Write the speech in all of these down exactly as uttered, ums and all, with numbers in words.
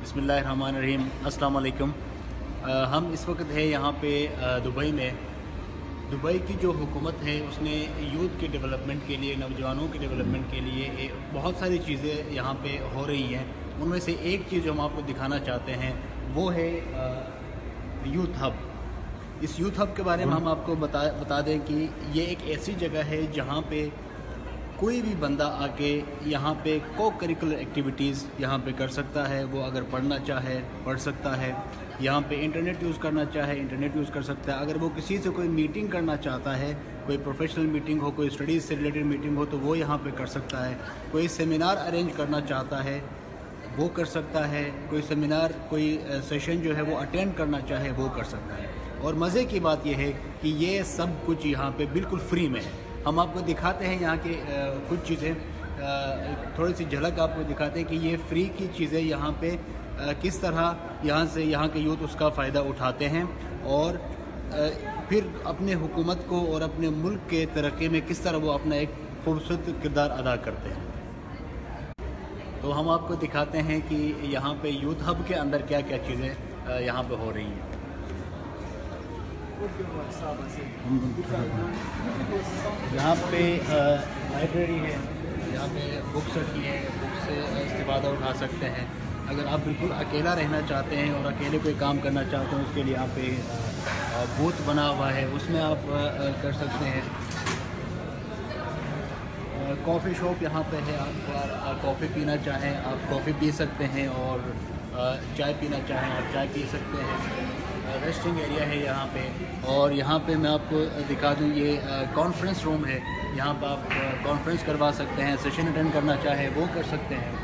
बिस्मिल्लाहिर्रहमानिर्रहीम, अस्सलाम वालेकुम। हम इस वक्त है यहाँ पे दुबई में। दुबई की जो हुकूमत है उसने यूथ के डेवलपमेंट के लिए, नौजवानों के डेवलपमेंट के लिए बहुत सारी चीज़ें यहाँ पे हो रही हैं। उनमें से एक चीज़ जो हम आपको दिखाना चाहते हैं वो है यूथ हब। इस यूथ हब के बारे में हम आपको बता बता दें कि ये एक ऐसी जगह है जहाँ पे कोई भी बंदा आके यहाँ पे को करिकुलर एक्टिविटीज़ यहाँ पे कर सकता है। वो अगर पढ़ना चाहे पढ़ सकता है, यहाँ पे इंटरनेट यूज़ करना चाहे इंटरनेट यूज़ कर सकता है। अगर वो किसी से कोई मीटिंग करना चाहता है, कोई प्रोफेशनल मीटिंग हो, कोई स्टडीज़ से रिलेटेड मीटिंग हो, तो वो यहाँ पे कर सकता है। कोई सेमिनार अरेंज करना चाहता है वो कर सकता है। कोई सेमिनार, कोई सेशन जो है वो अटेंड करना चाहे वो कर सकता है। और मज़े की बात यह है कि ये सब कुछ यहाँ पे बिल्कुल फ्री में है। हम आपको दिखाते हैं यहाँ के आ, कुछ चीज़ें, थोड़ी सी झलक आपको दिखाते हैं कि ये फ्री की चीज़ें यहाँ पे आ, किस तरह यहाँ से यहाँ के यूथ उसका फ़ायदा उठाते हैं और आ, फिर अपने हुकूमत को और अपने मुल्क के तरक्की में किस तरह वो अपना एक खूबसूरत किरदार अदा करते हैं। तो हम आपको दिखाते हैं कि यहाँ पे यूथ हब के अंदर क्या क्या चीज़ें यहाँ पे हो रही हैं। यहाँ पे लाइब्रेरी है, यहाँ पे बुक्स रखी है, बुक्स से इस्तेफादा उठा सकते हैं। अगर आप बिल्कुल अकेला रहना चाहते हैं और अकेले कोई काम करना चाहते हैं, उसके लिए यहाँ पे बूथ बना हुआ है, उसमें आप कर सकते हैं। कॉफ़ी शॉप यहाँ पे है, आप कॉफ़ी पीना चाहें आप कॉफ़ी पी सकते हैं और चाय पीना चाहें आप चाय पी सकते हैं। रेस्टिंग एरिया है यहाँ पे। और यहाँ पे मैं आपको दिखा दूँ, ये कॉन्फ्रेंस रूम है। यहाँ पर आप कॉन्फ्रेंस करवा सकते हैं, सेशन अटेंड करना चाहे वो कर सकते हैं।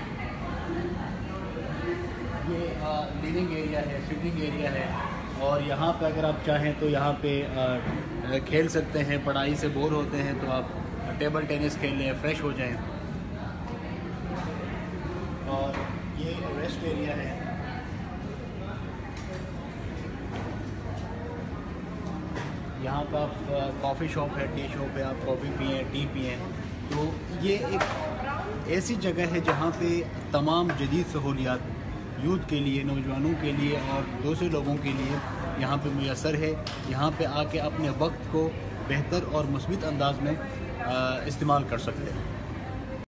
ये लिविंग एरिया है, सिटिंग एरिया है। और यहाँ पे अगर आप चाहें तो यहाँ पे आ, खेल सकते हैं। पढ़ाई से बोर होते हैं तो आप टेबल टेनिस खेल लें, फ्रेश हो जाएं। और ये रेस्ट एरिया है। यहाँ पर आप कॉफ़ी शॉप है, टी शॉप है, आप कॉफ़ी पिएँ, टी पिएँ। तो ये एक ऐसी जगह है जहाँ पे तमाम जदीद सहूलियात यूथ के लिए, नौजवानों के लिए और दूसरे लोगों के लिए यहाँ पे मुयस्सर है। यहाँ पे आके अपने वक्त को बेहतर और मुस्बित अंदाज में इस्तेमाल कर सकते हैं।